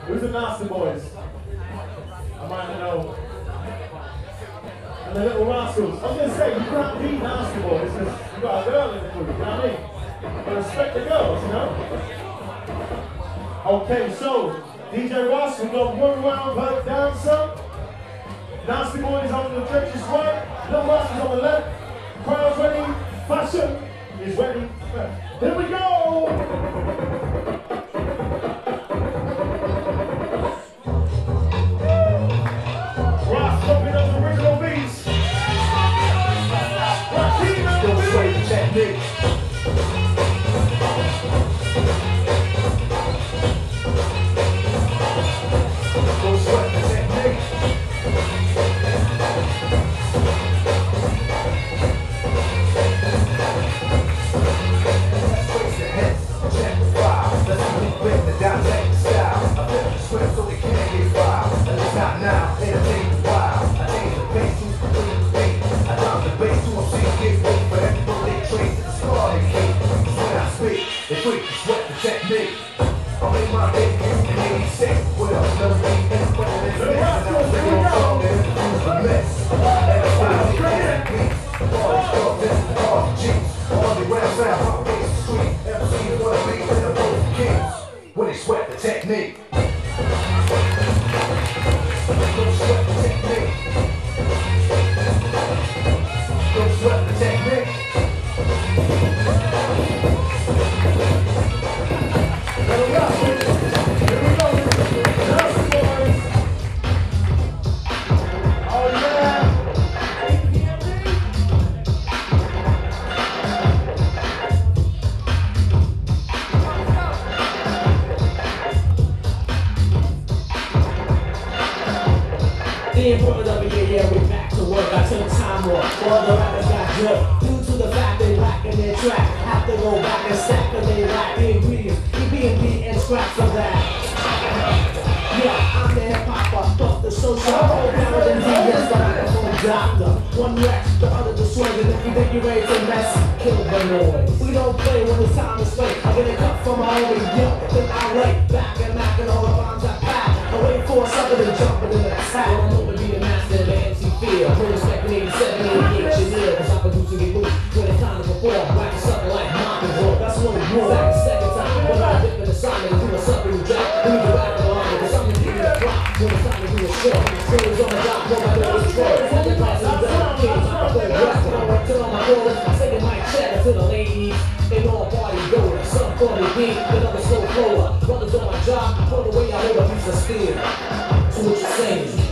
Who's the Nasty Boys? I might know. And the Little Rascals. I was going to say, you can't be Nasty Boys because you've got a girl in the group, you know what I mean? But respect the girls, you know? Okay, so, DJ Ross, we've got one round per dancer. Nasty Boys on the judge's right, Little Rascals on the left. Crowd's ready, fashion is ready. Here we go! When they sweat the technique. Don't sweat the technique. Don't sweat the technique. Here we go. Oh yeah. The important of it, yeah, we back to work. I took time off, all the rappers got jerked. Due to the fact they lack in their track, have to go back and stack cause they lack the ingredients, EB&B and scraps of that. Yeah, I'm the hip-hopper, but the social program and yes, the microphone doctor. One rex, the other the swing, and if you think you're ready to mess, kill the noise. We don't play when it's time to play. I get a cut from my homie, yo, then I lay back and knocking all the bombs I pack. I wait for something to jump in the attack. I'm respecting 87, 88 engineer, cause I'm producing it loose when it's time to perform. Whack something like Martin Roll, that's one of the rules. Back the second time, when I'm dipping the assignment and doing something you drop. We need to back the line, cause I'm gonna give you a clock when it's time to do a show. Stories on the dock, no matter what it's for. Second class is done, kids, I'm a third rest. And I work till on my rollers, I'm saying my cheddar to the ladies. They know a party goer, some funny beat, another slow flower. Brothers on my job, put away I hold a piece of steel. So what you saying?